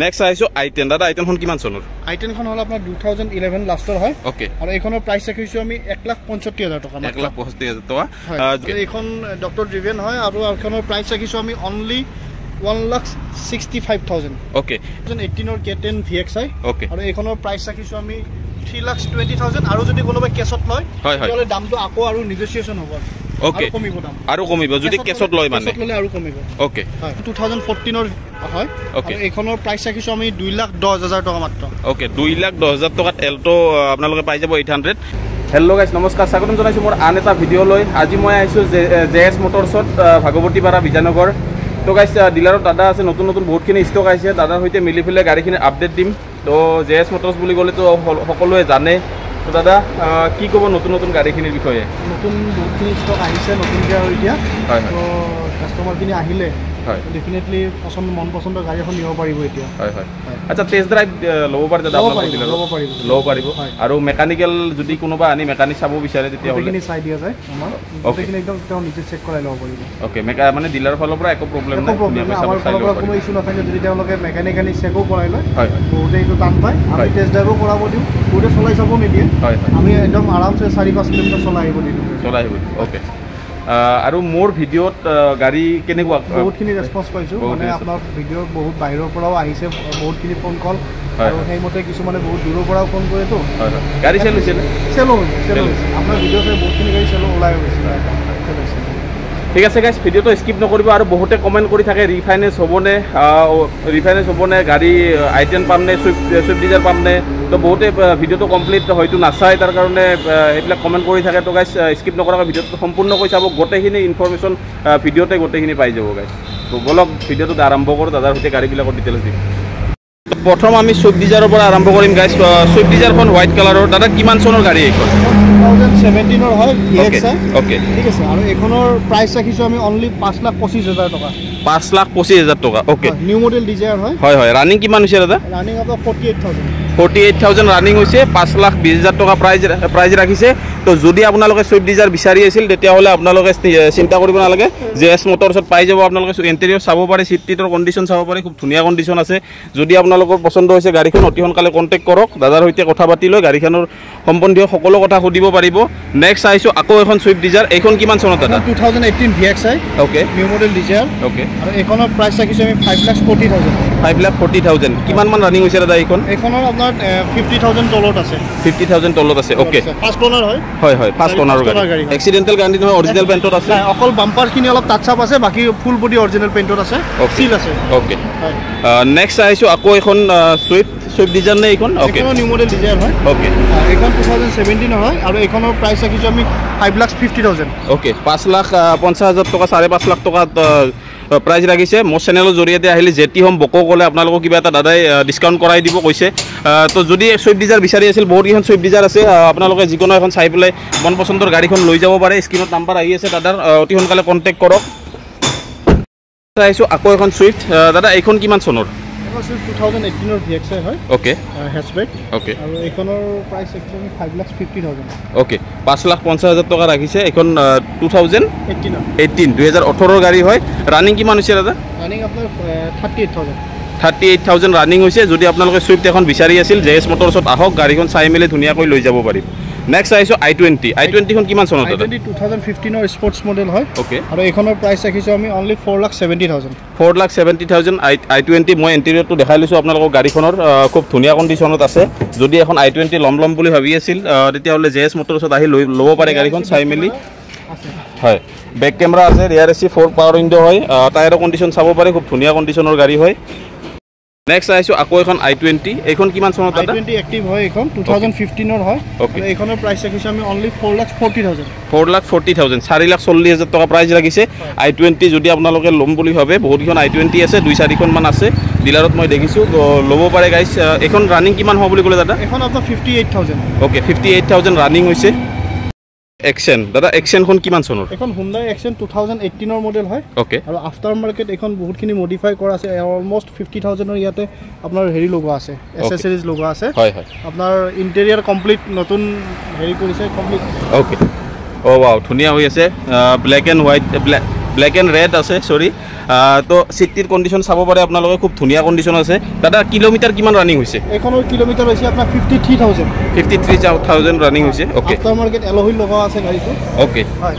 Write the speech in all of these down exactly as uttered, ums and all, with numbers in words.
Next আইছো আই ten দাদা আই ten খন কিমান চনৰ আই টেন খন হল আপোনাৰ দুই হাজাৰ এঘাৰ লাষ্টৰ হয় ওকে আৰু এইখনৰ প্ৰাইস ৰাখিছো আমি এক লাখ পঁয়ষষ্ঠি হাজাৰ টকা এক লাখ পঁয়ষষ্ঠি হাজাৰ টকা এইখন ডক্টৰ ড্ৰিভেন হয় আৰু এইখনৰ প্ৰাইস ৰাখিছো আমি only one lakh sixty-five thousand okay twenty eighteen or K ten V X I okay আৰু এইখনৰ প্ৰাইস ৰাখিছো আমি three lakh twenty thousand আৰু যদি কোনোবা কেছত লয় তেতিয়ালে দামটো আকো আৰু নেগোসিয়েশন হ'ব ওকে কমিব দাম আৰু কমিব যদি কেছত লয় মানে কেছত ললে আৰু কমিব ওকে হয় two thousand fourteen ৰ হয় ওকে এইখনৰ প্ৰাইস ৰাখিছো আমি দুই লাখ দহ হাজাৰ টকা মাত্ৰ ওকে দুই লাখ দহ হাজাৰ টকাত এল্টো আপোনালোকে পাই যাব eight hundred হেল্ল' গাইছ নমস্কাৰ স্বাগতম জনাইছো মোৰ আন এটা ভিডিঅ' লৈ আজি মই আহিছো জেএছ মটৰছত ভাগৱতীপাৰা বিজয়নগৰ তো গাইছ ডিলাৰত দাদা আছে নতুন নতুন বহুতখিনি ষ্টক আহিছে দাদাৰ সৈতে মিলি ফেলে গাড়ীখিনি আপডেট দিম তো জেএছ মটৰছ বুলি ক'লে তো সকলোৱে জানে তো দাদা কি ক'ব নতুন নতুন গাড়ীখিনিৰ বিষয়ে নতুন বহুতখিনি ষ্টক আহিছে নতুনকৈ আৰু এতিয়া হয় তো কাষ্টমাৰখিনি আহিলে হয় ডেফিনেটলি পছন্দ মন পছন্দৰ গাড়ী এখন নিব পাৰিব এতিয়া হয় হয় আচ্ছা টেষ্ট ড্ৰাইভ ল'ব পাৰে দাদা আপোনালোকে ল'ব পাৰিব ল'ব পাৰিব আৰু মেকানিকেল যদি কোনোবা আনি মেকানিক চাব বিচাৰে তেতিয়া গোটেইখিনি চাই দিয়া যায় আমাৰ গোটেইখিনি একদম তেওঁ নিজে চেক কৰাই ল'ব পাৰিব ওকে মেকা মানে ডিলাৰৰ ফালৰ পৰা একো প্ৰব্লেম নাই আমাৰ ফালৰ পৰা কোনো ইছ্যু নাথাকে যদি তেওঁলোকে মেকানিকেলি চেকো কৰাই লয় হয় বহুতে এইটো টান পায় আমি টেষ্ট ড্ৰাইভো কৰাব দিওঁ বহুতে চলাই চাব নিদিয়ে হয় আমি একদম আৰামছে চাৰি পাঁচ কিলোমিটাৰ চলাই আহিব দিওঁ চলাই আহিব ওকে আৰু মোৰ ভিডিঅ'ত গাড়ী কেনেকুৱা বহুতখিনি ৰেছপন্স পাইছোঁ মানে আপোনাৰ ভিডিঅ' বহুত বাহিৰৰ পৰাও আহিছে বহুতখিনি ফোন কল আৰু সেইমতে কিছুমানে বহুত দূৰৰ পৰাও ফোন কৰেতো গাড়ী চেল হৈছে চেলো হৈছে চেলো হৈছে আপোনাৰ ভিডিঅ' চাই বহুতখিনি গাড়ী চেলো ওলাই গৈছে ঠিক আছে গাইছ ভিডিঅ'টো স্কিপ নকৰিব আৰু বহুতে কমেণ্ট কৰি থাকে ৰিফাইনেন্স হ'বনে ৰিফাইনেন্স হ'বনে গাড়ী আই টেন পামনে চুইফ্ট চুইফ্ট ডিজাৰ পামনে তো বহুতে ভিডিঅ'টো কমপ্লিট হয়তো নাচায় তাৰ কাৰণে এইবিলাক কমেণ্ট কৰি থাকে তো গাইছ স্কিপ নকৰাকৈ ভিডিঅ'টো সম্পূৰ্ণকৈ চাব গোটেইখিনি ইনফৰমেশ্যন ভিডিঅ'তে গোটেইখিনি পাই যাব গাইছ তো বলক ভিডিঅ'টো আৰম্ভ কৰোঁ দাদাৰ সৈতে গাড়ীবিলাকৰ ডিটেইলছ দিম প্ৰথম আমি চুইফ্ট ডিজাৰৰ পৰা আৰম্ভ কৰিম গাইছ চুইফ্ট ডিজাৰখন হোৱাইট কালাৰৰ দাদা কিমান চনৰ গাড়ী এইখন two thousand seventeen ৰ হয় ওকে ওকে ঠিক আছে আৰু এইখনৰ প্ৰাইস ৰাখিছো আমি অনলি পাঁচ লাখ পঁচিছ হাজাৰ টকা পাঁচ লাখ পঁচিছ হাজাৰ টকা ওকে নিউ মডেল ডিজায়াৰ হয় হয় হয় ৰানিং কিমান হৈছে দাদা ৰানিং আপোনাৰ forty-eight thousand forty-eight thousand running হৈছে পাঁচ লাখ বিশ হাজাৰ টকা প্ৰাইজ প্ৰাইজ ৰাখিছে তো যদি আপোনালোকে চুইফ্ট ডিজাৰ বিচাৰি আছিল তেতিয়াহ'লে আপোনালোকে চিন্তা কৰিব নালাগে জেএছ মটৰছত পাই যাব আপোনালোকে ইণ্টেৰিয়ৰ চাব পাৰে চিট টিটৰ কণ্ডিশ্যন চাব পাৰে খুব ধুনীয়া কণ্ডিশ্যন আছে যদি আপোনালোকৰ পচন্দ হৈছে গাড়ীখন অতি সোনকালে কণ্টেক্ট কৰক দাদাৰ সৈতে কথা পাতি লৈ গাড়ীখনৰ সম্বন্ধীয় সকলো কথা সুধিব পাৰিব নেক্সট আহিছোঁ আকৌ এখন চুইফ্ট ডিজাৰ এইখন কিমান চনত দাদা two thousand eighteen V X I okay new model Dzire okay আৰু এইখনৰ প্ৰাইস ৰাখিছো আমি five lakh forty thousand five lakh forty thousand কিমান মান ৰানিং হৈছে দাদা এইখন এইখনৰ আপোনাৰ fifty thousand তলত আছে fifty thousand তলত আছে ওকে ফাৰ্ষ্ট ওনাৰ হয় হয় হয় ফাৰ্ষ্ট ওনাৰ গাড়ী এক্সিডেন্টাল গাড়ী নহয় অৰিজিনাল পেইণ্টত আছে অকল বাম্পাৰখিনি অলপ টাচ আপ আছে বাকি ফুল বডি অৰিজিনাল পেইণ্টত আছে সিল আছে ওকে নেক্সট আহিছোঁ আকৌ এখন চুইফ্ট চুইফ্ট ডিজাৰ নে এইখন ওকে এইখন নিউ মডেল ডিজায়াৰ হয় ওকে এইখন two thousand seventeen হয় আৰু এইখনৰ প্ৰাইস ৰাখিছো আমি five lakh fifty thousand okay পাঁচ লাখ পঞ্চাছ হাজাৰ টকা চাৰে পাঁচ লাখ টকা প্ৰাইজ ৰাখিছে মোৰ চেনেলৰ জৰিয়তে আহিলে জেটি হোম বকো ক'লে আপোনালোকক কিবা এটা দাদাই ডিছকাউণ্ট কৰাই দিব কৈছে তো যদি চুইফ্ট ডিজাৰ বিচাৰি আছিল বহুতকেইখন চুইফ্ট ডিজাৰ আছে আপোনালোকে যিকোনো এখন চাই পেলাই মন পচন্দৰ গাড়ীখন লৈ যাব পাৰে স্ক্ৰীণত নাম্বাৰ আহি আছে দাদাৰ অতি সোনকালে কণ্টেক্ট কৰক আহিছোঁ আকৌ এখন চুইফ্ট দাদা এইখন কিমান চনৰ two thousand eighteen ৰ V X I হয় ওকে হেচবেক ওকে আৰু এইখনৰ price actually five lakh fifty thousand okay পাঁচ লাখ পঞ্চাছ হাজাৰ টকা ৰাখিছে এইখন two thousand eighteen eighteen দুই হাজাৰ ওঠৰৰ গাড়ী হয় ৰানিং কিমান হৈছে দাদা ৰানিং আপোনাৰ thirty-eight thousand thirty-eight thousand running হৈছে যদি আপোনালোকে চুইফ্ট এখন বিচাৰি আছিল জেএছ মটৰছত আহক গাড়ীখন চাই মেলি ধুনীয়াকৈ লৈ যাব পাৰিব নেক্সট আহিছোঁ আই টুৱেণ্টি আই টুৱেণ্টি খন কিমান চনত দাদা two thousand fifteen ৰ স্পৰ্টছ মডেল হয় ওকে আৰু এইখনৰ প্ৰাইস ৰাখিছো আমি only four lakh seventy thousand four lakh seventy thousand I twenty মই ইণ্টেৰিয়ৰটো দেখাই লৈছোঁ আপোনালোকৰ গাড়ীখনৰ খুব ধুনীয়া কণ্ডিশ্যনত আছে যদি এখন আই টুৱেণ্টি ল'ম ল'ম বুলি ভাবি আছিল তেতিয়াহ'লে জেএছ মটৰছত আহি লৈ ল'ব পাৰে গাড়ীখন চাই মেলি হয় বেক কেমেৰা আছে rear A C four power window হয় টায়াৰৰ কণ্ডিশ্যন চাব পাৰে খুব ধুনীয়া কণ্ডিশ্যনৰ গাড়ী হয় নেক্সট আহিছোঁ আকৌ এখন আই টুৱেণ্টি এইখন কিমান চনত আই টুৱেণ্টি এক্টিভ হয় এইখন two thousand fifteen ৰ হয় ওকে এইখনৰ প্ৰাইস ৰাখিছো আমি only four lakh forty thousand four lakh forty thousand চাৰি লাখ চল্লিছ হাজাৰ টকা প্ৰাইজ লাগিছে আই টুৱেণ্টি যদি আপোনালোকে ল'ম বুলি ভাবে বহুতকেইখন আই টুৱেণ্টি আছে দুই চাৰিখনমান আছে ডিলাৰত মই দেখিছোঁ ল'ব পাৰে গাইছ এইখন ৰানিং কিমান হ'ব বুলি ক'লে দাদা এইখন আপোনাৰ fifty-eight thousand okay fifty-eight thousand running হৈছে এক্সেন দাদা এক্সেনখন কিমান চনৰ এখন Hyundai Xcent two thousand eighteen ৰ মডেল হয় ওকে আৰু আফটাৰ মাৰ্কেট এখন বহুতখিনি মডিফাই কৰা আছে অলমোষ্ট fifty thousand ৰ ইয়াতে আপোনাৰ হেৰি লগোৱা আছে এসেসৰিজ লগোৱা আছে হয় হয় আপোনাৰ ইন্টেৰিয়ৰ কমপ্লিট নতুন হেৰি কৰিছে কমপ্লিট ওকে ও ওয়াও ধুনীয়া হৈ আছে black and white black and red আছে চৰি তো চিটিৰ কণ্ডিশ্যন চাব পাৰে আপোনালোকে খুব ধুনীয়া কণ্ডিশ্যন আছে দাদা কিলোমিটাৰ কিমান ৰানিং হৈছে এইখনৰ কিলোমিটাৰ হৈছে আপোনাৰ fifty three thousand fifty three thousand running হৈছে অ'কে আফটাৰ মাৰ্কেট এল'হুইল লগোৱা আছে গাড়ীটো অ'কে হয়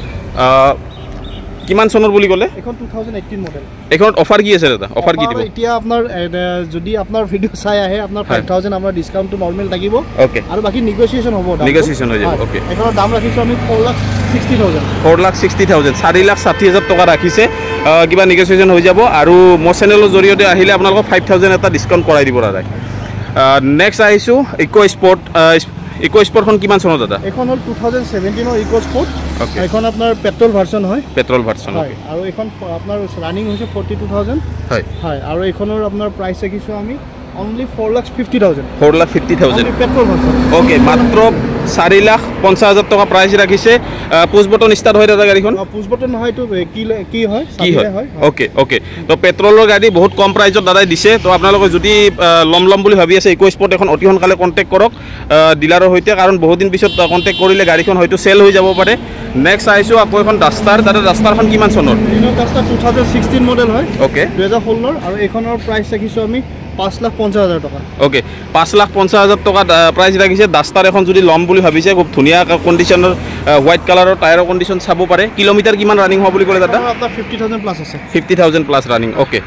কিমান চনৰ বুলি ক'লে এখন টু থাউজেণ্ড এইটিন মডেল এইখনত অফাৰ কি আছে দাদা অফাৰ কি দিব এতিয়া আপোনাৰ যদি আপোনাৰ ভিডিঅ' চাই আহে আপোনাৰ ফাইভ থাউজেণ্ড আমাৰ ডিছকাউণ্টটো নৰ্মেল থাকিব অ'কে আৰু বাকী নেগচিয়েশ্যন হ'ব নেগচিয়েশ্যন হৈ যাব অ'কে এইখনৰ দাম ৰাখিছোঁ আমি four lakh sixty thousand four lakh sixty thousand চাৰি লাখ ষাঠি হাজাৰ টকা ৰাখিছে কিবা নেগচিয়েশ্যন হৈ যাব আৰু মোৰ চেনেলৰ জৰিয়তে আহিলে আপোনালোকক ফাইভ থাউজেণ্ড এটা ডিছকাউণ্ট কৰাই দিব দাদা নেক্সট আহিছোঁ ইক' স্পৰ্ট ইক' স্পৰ্টখন কিমান চনৰ দাদা এইখন হ'ল টু থাউজেণ্ড ছেভেণ্টিনৰ ইক' স্পৰ্ট এইখন আপোনাৰ পেট্ৰল ভাৰ্চন হয় পেট্ৰল ভাৰ্চন হয় আৰু এইখন আপোনাৰ ৰানিং হৈছে ফৰ্টি টু থাউজেণ্ড হয় হয় আৰু এইখনৰ আপোনাৰ প্ৰাইচ ৰাখিছোঁ আমি only four lakh fifty thousand four lakh fifty thousand petrol version okay মাত্ৰ চাৰি লাখ পঞ্চাছ হাজাৰ টকা প্ৰাইচ ৰাখিছে পুছ বটন ষ্টাৰ্ট হয় দাদা গাড়ীখন পুছ বটন নহয় এইটো কি কি হয় কি হয় অ'কে অ'কে তো পেট্ৰলৰ গাড়ী বহুত কম প্ৰাইচত দাদাই দিছে তো আপোনালোকে যদি ল'ম ল'ম বুলি ভাবি আছে ইক' স্পৰ্ট এখন অতি সোনকালে কণ্টেক্ট কৰক ডিলাৰৰ সৈতে কাৰণ বহুত দিন পিছত কণ্টেক্ট কৰিলে গাড়ীখন হয়তো চেল হৈ যাব পাৰে নেক্সট আহিছোঁ আকৌ এখন ডাষ্টাৰ দাদা ডাষ্টাৰখন কিমান চনৰ Duster two thousand sixteen model হয় অ'কে দুহেজাৰ ষোল্লৰ আৰু এইখনৰ প্ৰাইচ ৰাখিছোঁ আমি পাঁচ লাখ পঞ্চাছ হাজাৰ টকা অ'কে পাঁচ লাখ পঞ্চাছ হাজাৰ টকা প্ৰাইচ ৰাখিছে ডাষ্টাৰ এখন যদি ল'ম বুলি ভাবিছে খুব ধুনীয়া কণ্ডিশ্যনৰ হোৱাইট কালাৰৰ টায়াৰৰ কণ্ডিশ্যন চাব পাৰে কিলোমিটাৰ কিমান ৰানিং হ'ব বুলি ক'লে দাদা আপোনাৰ ফিফটি থাউজেণ্ড প্লাছ আছে fifty thousand plus running okay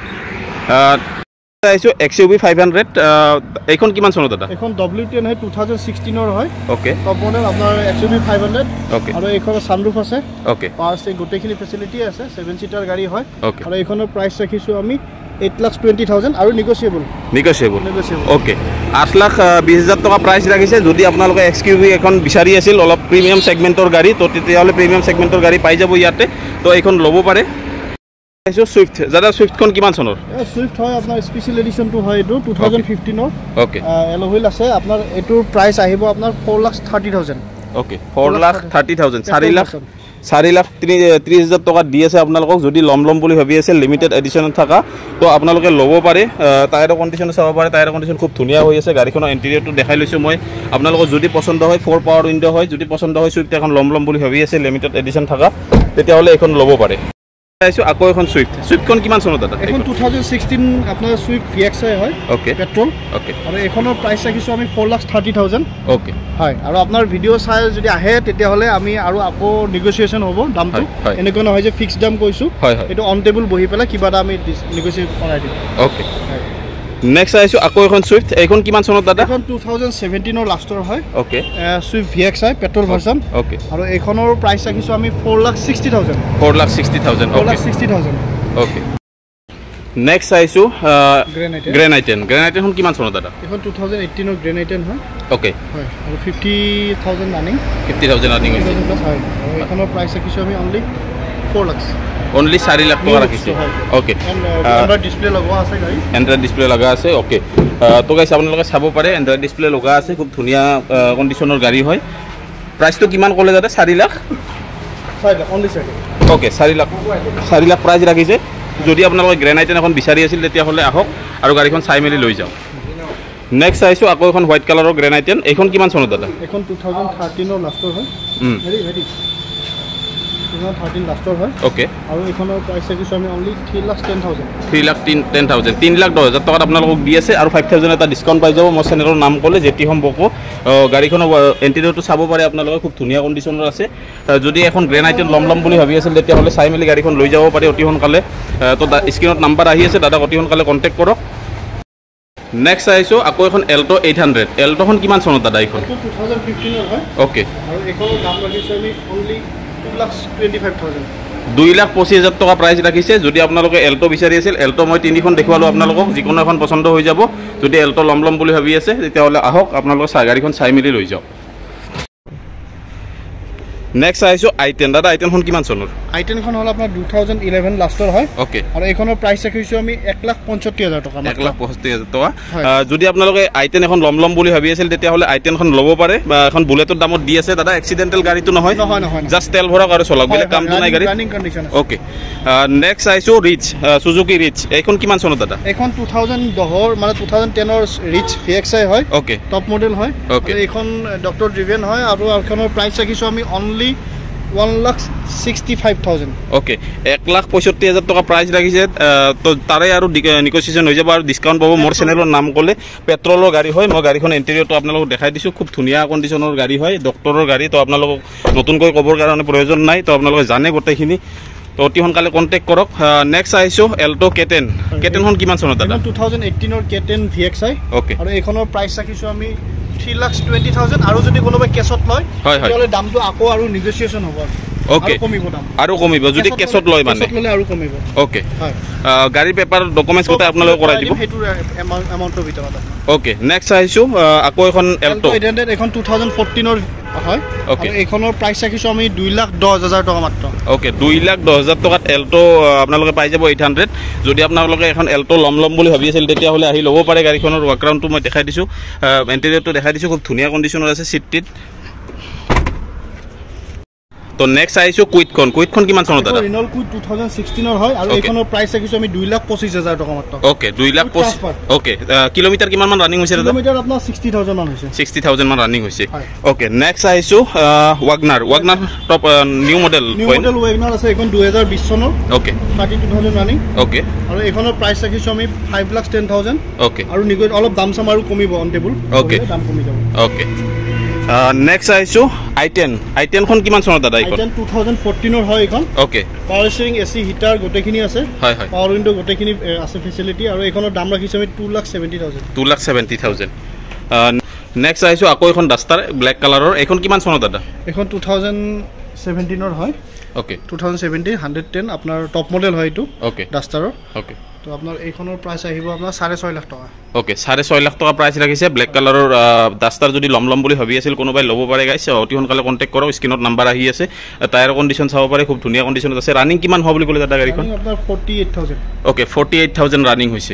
আহিছোঁ X U V five hundred এইখন কিমান চনৰ দাদা এইখন ডব্লিউ টেন হয় টু থাউজেণ্ড ছিক্সটিনৰ হয় অ'কে টপ মডেল আপোনাৰ X U V five hundred okay আৰু এইখনৰ ছানৰুফ আছে অ'কে পাৱাৰ ষ্টেৰিং গোটেইখিনি ফেচিলিটি আছে ছেভেন চিটাৰ গাড়ী হয় অ'কে আৰু এইখনৰ প্ৰাইচ ৰাখিছোঁ আমি এইট লাখ টুৱেণ্টি থাউজেণ্ড আৰু নেগচিয়েবল নেগচিয়েবল নেগচিয়েবল অ'কে আঠ লাখ বিছ হাজাৰ টকা প্ৰাইচ ৰাখিছে যদি আপোনালোকে এক্স ইউ ভি এখন বিচাৰি আছিল অলপ প্ৰিমিয়াম ছেগমেণ্টৰ গাড়ী তো তেতিয়াহ'লে প্ৰিমিয়াম ছেগমেণ্টৰ গাড়ী পাই যাব ইয়াতে তো এইখন ল'ব পাৰে চুইফ্ট দাদা চুইফ্টখন কিমান চনৰ চুইফ্ট হয় আপোনাৰ স্পেচিয়েল এডিশ্যনটো হয় এইটো টু থাউজেণ্ড ফিফটিনৰ অ'কে এল'হুইল আছে আপোনাৰ এইটোৰ প্ৰাইচ আহিব আপোনাৰ four lakh thirty thousand okay four lakh thirty thousand চাৰি লাখ চাৰি লাখ তিনি ত্ৰিছ হাজাৰ টকা দি আছে আপোনালোকক যদি ল'ম ল'ম বুলি ভাবি আছে লিমিটেড এডিশ্যনত থকা তো আপোনালোকে ল'ব পাৰে টায়াৰৰ কণ্ডিশ্যন চাব পাৰে টায়াৰৰ কণ্ডিশ্যন খুব ধুনীয়া হৈ আছে গাড়ীখনৰ ইণ্টেৰিয়ৰটো দেখাই লৈছোঁ মই আপোনালোকৰ যদি পচন্দ হয় ফ'ৰ পাৱাৰ উইণ্ড' হয় যদি পচন্দ হয় চুইফ্ট এখন ল'ম ল'ম বুলি ভাবি আছে লিমিটেড এডিশ্যন থকা তেতিয়াহ'লে এইখন ল'ব পাৰে চাইছোঁ আকৌ এখন চুইফ্ট চুইফ্টখন কিমান চনত দাদা এখন টু থাউজেণ্ড ছিক্সটিন আপোনাৰ চুইফ্ট ভি এক্স আই হয় অ'কে পেট্ৰল অ'কে আৰু এইখনৰ প্ৰাইচ ৰাখিছোঁ আমি four lakh thirty thousand okay হয় আৰু আপোনাৰ ভিডিঅ' চাই যদি আহে তেতিয়াহ'লে আমি আৰু আকৌ নেগচিয়েশ্যন হ'ব দামটো এনেকুৱা নহয় যে ফিক্স দাম কৈছোঁ হয় হয় এইটো অন টেবুল বহি পেলাই কিবা এটা আমি নেগচিয়েট কৰাই দিম অ'কে নেক্সট আহিছোঁ আকৌ এখন চুইফ্ট এইখন কিমান চনত দাদা এখন টু থাউজেণ্ড ছেভেণ্টিনৰ লাষ্টৰ হয় okay Swift V X I petrol version okay আৰু এইখনৰ প্ৰাইচ ৰাখিছোঁ আমি four lakh sixty thousand four lakh sixty thousand four lakh sixty thousand okay next আহিছোঁ গ্ৰেনাইটেন গ্ৰেনাইটেনখন কিমান চনত দাদা এইখন টু থাউজেণ্ড এইটিনৰ গ্ৰেনাইটেন হয় অ'কে হয় আৰু fifty thousand running fifty thousand running হৈছে হয় আৰু এইখনৰ প্ৰাইচ ৰাখিছোঁ আমি অনলি ফ'ৰ লাখ অনলি চাৰি লাখ টকা ৰাখিছে অ'কে এণ্ড্ৰইড ডিছপ্লে লগোৱা আছে গাড়ী এণ্ড্ৰইড ডিছপ্লে লগা আছে অ'কে তো গাইছ আপোনালোকে চাব পাৰে এণ্ড্ৰইড ডিছপ্লে লগা আছে খুব ধুনীয়া কণ্ডিশ্যনৰ গাড়ী হয় প্ৰাইচটো কিমান ক'লে যাতে চাৰি লাখ অ'কে চাৰি লাখ চাৰি লাখ প্ৰাইচ ৰাখিছে যদি আপোনালোকে গ্ৰেনাইটেন এখন বিচাৰি আছিল তেতিয়াহ'লে আহক আৰু গাড়ীখন চাই মেলি লৈ যাওক নেক্সট আহিছোঁ আকৌ এখন হোৱাইট কালাৰৰ গ্ৰেনাইটেন এইখন কিমান চনত দাদা এইখন টু থাউজেণ্ড থাৰ্টিনৰ লাষ্টৰ হয় হেৰি হেৰি থাৰ্টিন লাষ্টৰ হয় অ'কে আৰু এইখনৰ প্ৰাইচ ৰাখিছোঁ আমি only three lakh ten thousand three lakh তিন টেন থাউজেণ্ড তিনি লাখ দহ হাজাৰ টকাত আপোনালোকক দি আছে আৰু ফাইভ থাউজেণ্ড এটা ডিছকাউণ্ট পাই যাব মোৰ চেনেলৰ নাম ক'লে জেটি হোম বকো গাড়ীখনৰ ইণ্টেৰিয়ৰটো চাব পাৰে আপোনালোকে খুব ধুনীয়া কণ্ডিশ্যনৰ আছে যদি এখন গ্ৰেনাইটেন ল'ম ল'ম বুলি ভাবি আছিল তেতিয়াহ'লে চাই মেলি গাড়ীখন লৈ যাব পাৰে অতি সোনকালে তো স্ক্ৰীণত নাম্বাৰ আহি আছে দাদাক অতি সোনকালে কণ্টেক্ট কৰক নেক্সট আহিছোঁ আকৌ এখন এল্টো এইট হাণ্ড্ৰেড এল্টোখন কিমান চনত দাদা এইখন টু থাউজেণ্ড ফিফটিনৰ হয় অ'কে আৰু এইখনৰ দাম ৰাখিছোঁ আমি only two lakh twenty five thousand দুই লাখ পঁচিছ হাজাৰ টকা প্ৰাইচ ৰাখিছে যদি আপোনালোকে এল্টো বিচাৰি আছিল এল্টো মই তিনিখন দেখুৱালোঁ আপোনালোকক যিকোনো এখন পচন্দ হৈ যাব যদি এল্টো ল'ম ল'ম বুলি ভাবি আছে তেতিয়াহ'লে আহক আপোনালোকে চাই গাড়ীখন চাই মেলি লৈ যাওক নেক্সট আহিছোঁ আই টেন দাদা আই টেনখন কিমান চনৰ আই টেনখন হ'ল আপোনাৰ টু থাউজেণ্ড ইলেভেন লাষ্টৰ হয় অ'কে আৰু এইখনৰ প্ৰাইচ ৰাখিছোঁ আমি এক লাখ পঁয়ষষ্ঠি হাজাৰ টকা এক লাখ পঁয়ষষ্ঠি হাজাৰ টকা যদি আপোনালোকে আই টেন এখন ল'ম ল'ম বুলি ভাবি আছিল তেতিয়াহ'লে আই টেনখন ল'ব পাৰে বা এখন বুলেটৰ দামত দি আছে দাদা এক্সিডেণ্টেল গাড়ীটো নহয় নহয় নহয় জাষ্ট তেল ভৰাওক আৰু চলাওক বেলেগ কামটো নাই গাড়ী অ'কে নেক্সট আহিছোঁ ৰিচ চুজুকি ৰিচ এইখন কিমান চনত দাদা এইখন টু থাউজেণ্ড দহৰ মানে টু থাউজেণ্ড টেনৰ ৰিচ ভি এক্স আই হয় অ'কে টপ মডেল হয় অ'কে এইখন ডক্টৰ ড্ৰিভেন হয় আৰু এইখনৰ প্ৰাইচ ৰাখিছোঁ আমি only one lakh sixty-five thousand. Okay এক লাখ পঁয়ষট্টি হাজার টাকা প্রাইস রাখিছে তো তাৰে আৰু নিগোচিয়েশ্যন হৈ যাব আৰু ডিসকাউন্ট পাব মোৰ চেনেলৰ নাম ক'লে পেট্ৰলৰ গাড়ী হয় মই গাড়ীখন ইণ্টেৰিয়ৰটো আপোনালোকক দেখাই দিছোঁ খুব ধুনীয়া কণ্ডিশ্যনৰ গাড়ী হয় ডক্টৰৰ গাড়ী তো আপোনালোকক নতুনকৈ ক'বৰ কাৰণে প্ৰয়োজন নাই তো আপোনালোকে জানে গোটেইখিনি তো অতি সোনকালে কণ্টেক্ট কৰক নেক্সট আহিছোঁ এল্টো কে টেন কে টেনখন কিমান চনত দাদা two thousand eighteen ৰ K ten V X I okay আৰু এইখনৰ প্ৰাইস ৰাখিছোঁ আমি three lakh twenty thousand আৰু যদি কোনোবাই কেছত লয় তেতিয়াহ'লে দামটো আকৌ আৰু নিগোচিয়েশ্যন হ'ব ওকে আৰু কমিব যদি কেছত লয় মানে কেছত ললে আৰু কমিব ওকে হয় গাড়ী পেপাৰ ডকুমেন্টছ কটা আপোনালোক কৰাই দিব হেতু এমাউন্টৰ ভিতৰত ওকে নেক্সট আহিছোঁ আকৌ এখন এল্টো eight hundred এখন two thousand fourteen ৰ হয় ওকে এইখনৰ প্ৰাইস ৰাখিছোঁ আমি দুই লাখ দহ হাজাৰ টকা মাত্ৰ ওকে দুই লাখ দহ হাজাৰ টকাত এল্টো আপোনালোকে পাই যাব eight hundred যদি আপোনালোকে এখন এল্টো লম লম বুলি ভাবি আছিল তেতিয়াহ'লে আহি ল'ব পাৰে গাড়ীখনৰ ৱাকগ্ৰাউণ্ডটো মই দেখাই দিছোঁ ইণ্টেৰিয়ৰটো দেখাই দিছোঁ খুব ধুনীয়া কণ্ডিশ্যনৰ আছে সিট টিট তো নেক্সট আহিছোঁ কুইটখন কুইটখন কিমান চনত দাদা Renault Kwid two thousand sixteen ৰ হয় আৰু এইখনৰ প্ৰাইস ৰাখিছোঁ আমি দুই লাখ পঁচিছ হাজাৰ টকা মাত্ৰ ওকে দুই লাখ পঁচিছ ওকে কিলোমিটাৰ কিমান মান ৰানিং হৈছে দাদা কিলোমিটাৰ আপোনাৰ sixty thousand মান হৈছে sixty thousand মান ৰানিং হৈছে ওকে নেক্সট আহিছোঁ WagonR WagonR top new model new model WagonR আছে এখন দুই হাজাৰ বিশ চনৰ okay thirty-two thousand running okay আৰু এইখনৰ প্ৰাইস ৰাখিছোঁ আমি five lakh ten thousand okay আৰু নিগোচিয়েট অলপ দাম চাম আৰু কমিব অন টেবুল ওকে দাম কমি যাব ওকে নেক্সট আহিছোঁ আই টেন আই টেনখন কিমান চনত দাদা এইখন i ten two thousand fourteen ৰ হয় এইখন okay power steering AC heater গোটেইখিনি আছে হয় হয় পাৱাৰ উইণ্ডো গোটেইখিনি আছে ফেচিলিটি আৰু এইখনৰ দাম ৰাখিছোঁ আমি two lakh seventy thousand two lakh seventy thousand next আহিছোঁ আকৌ এখন ডাষ্টাৰ ব্লেক কালাৰৰ এইখন কিমান চনত দাদা এইখন two thousand seventeen ৰ হয় okay two thousand seventeen one ten আপোনাৰ টপ মডেল হয় এইটো ওকে ডাষ্টাৰৰ ওকে তো আপোনাৰ এইখনৰ প্ৰাইস আহিব আপোনাৰ চাৰে ছয় লাখ টকা ওকে চাৰে ছয় লাখ টকা প্ৰাইস ৰাখিছে ব্লেক কালাৰৰ ডাষ্টাৰ যদি লম লম বুলি ভাবি আছিল কোনোবাই ল'ব পাৰে গাইছ অতি সোনকালে কণ্টেক্ট কৰক স্ক্ৰীনত নাম্বাৰ আহি আছে টায়াৰ কণ্ডিশ্যন চাব পাৰে খুব ধুনীয়া কণ্ডিশ্যনত আছে ৰানিং কিমান হ'ব বুলি ক'লে দাদা গাড়ীখন আপোনাৰ forty-eight thousand okay forty-eight thousand running হৈছে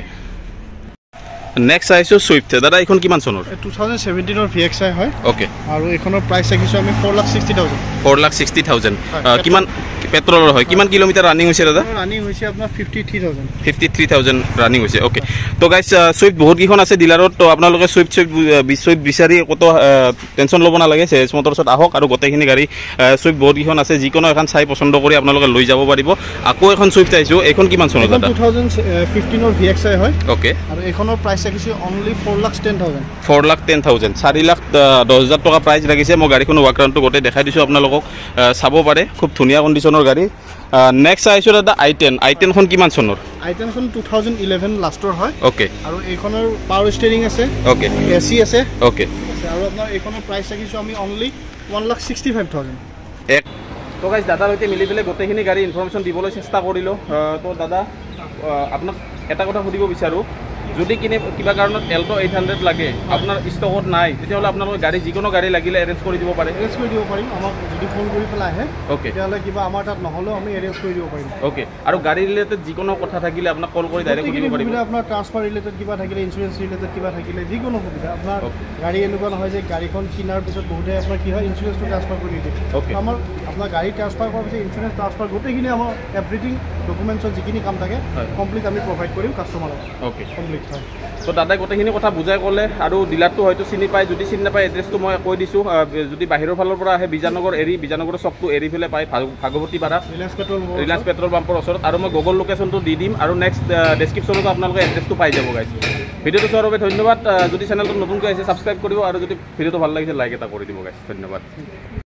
নেক্সট আহিছোঁ চুইফ্ট দাদা এইখন কিমান চনৰ two thousand seventeen ৰ ভি এক্স আই হয় ওকে আৰু এইখনৰ প্ৰাইস ৰাখিছোঁ আমি four lakh sixty thousand four lakh sixty thousand কিমান পেট্ৰলৰ হয় কিমান কিলোমিটাৰ ৰানিং হৈছে দাদা ৰানিং হৈছে আপোনাৰ fifty-three thousand fifty-three thousand running হৈছে ওকে তো গাইছ চুইফ্ট বহুত কেইখন আছে ডিলাৰত তো আপোনালোকে চুইফ্ট চুইফ্ট চুইফ্ট বিচাৰি কত টেনশ্যন ল'ব নালাগে চেজ মটৰছত আহক আৰু গোটেইখিনি গাড়ী চুইফ্ট বহুত কেইখন আছে যিকোনো এখন চাই পচন্দ কৰি আপোনালোকে লৈ যাব পাৰিব আকৌ এখন চুইফ্ট আহিছোঁ এইখন কিমান চনৰ দাদা two thousand fifteen ৰ ভি এক্স আই হয় ওকে আৰু এইখনৰ প্ৰাইস ৰাখিছোঁ only four lakh ten thousand four lakh ten thousand চাৰি লাখ দহ হাজাৰ টকা প্ৰাইস ৰাখিছে মই গাড়ীখনৰ ৱাকগ্ৰাউণ্ডটো গোটেই দেখাই দিছোঁ আপোনালোকক চাব পাৰে খুব ধুনীয়া কণ্ডিশ্যনৰ গাড়ী নেক্সট আহিছোঁ দাদা আই টেন আই টেনখন কিমান চনৰ আই টেনখন two thousand eleven লাষ্টৰ হয় ওকে আৰু এইখনৰ পাৱাৰ ষ্টিয়াৰিং আছে ওকে এচি আছে ওকে আৰু আপোনাৰ এইখনৰ প্ৰাইস ৰাখিছোঁ আমি only one lakh sixty-five thousand এক তো গাইছ দাদাৰ সৈতে মিলি পেলাই গোটেইখিনি গাড়ী ইনফৰমেশ্যন দিবলৈ চেষ্টা কৰিলোঁ তো দাদা আপোনাক এটা কথা সুধিব বিচাৰোঁ যদি কিনে কিবা কাৰণত এল্টো eight hundred লাগে আপোনাৰ ষ্টকত নাই তেতিয়াহ'লে আপোনালোকে গাড়ী যিকোনো গাড়ী লাগিলে এৰেঞ্জ কৰি দিব পাৰে এৰেঞ্জ কৰি দিব পাৰিম আমাক যদি ফোন কৰি পেলাই আহে ওকে তেতিয়াহ'লে কিবা আমাৰ তাত নহ'লেও আমি এৰেঞ্জ কৰি দিব পাৰিম ওকে আৰু গাড়ী ৰিলেটেড যিকোনো কথা থাকিলে আপোনাক কল কৰি ডাইৰেক্ট সুধিব পাৰিব আপোনাৰ ট্ৰান্সফাৰ ৰিলেটেড কিবা থাকিলে ইঞ্চুৰেঞ্চ ৰিলেটেড কিবা থাকিলে যিকোনো সুবিধা আপোনাৰ গাড়ী এনেকুৱা নহয় যে গাড়ীখন কিনাৰ পিছত বহুতে আপোনাৰ কি হয় ইঞ্চুৰেঞ্চটো ট্ৰান্সফাৰ কৰি দিয়ে আমাৰ আপোনাৰ গাড়ী ট্ৰান্সফাৰ কৰাৰ পিছত ইঞ্চুৰেঞ্চ ট্ৰান্সফাৰ গোটেইখিনি আমাৰ এভৰিথিং ডকুমেণ্টছত যিখিনি কাম থাকে কমপ্লিট আমি প্ৰভাইড কৰিম কাষ্টমাৰক ওকে কমপ্লিট হয় তো দাদাই গোটেইখিনি কথা বুজাই ক'লে আৰু ডিলাৰটো হয়তো চিনি পায় যদি চিনি নাপায় এড্ৰেছটো মই কৈ দিছোঁ যদি বাহিৰৰ ফালৰ পৰা আহে বিজয়নগৰ এৰি বিজয়নগৰৰ চকটো এৰি পেলাই পায় ভাগৱতীপাৰা ৰিলায়েন্স পেট্ৰল ৰিলায়েন্স পেট্ৰল পাম্পৰ ওচৰত আৰু মই গুগল লোকেশ্যনটো দি দিম আৰু নেক্সট ডেছক্ৰিপশ্যনতো আপোনালোকে এড্ৰেছটো পাই যাব গাইছ ভিডিঅ'টো চোৱাৰ বাবে ধন্যবাদ যদি চেনেলটো নতুনকৈ আহিছে ছাবস্ক্ৰাইব কৰিব আৰু যদি ভিডিঅ'টো ভাল লাগিছে লাইক এটা কৰি দিব গাইছ ধন্যবাদ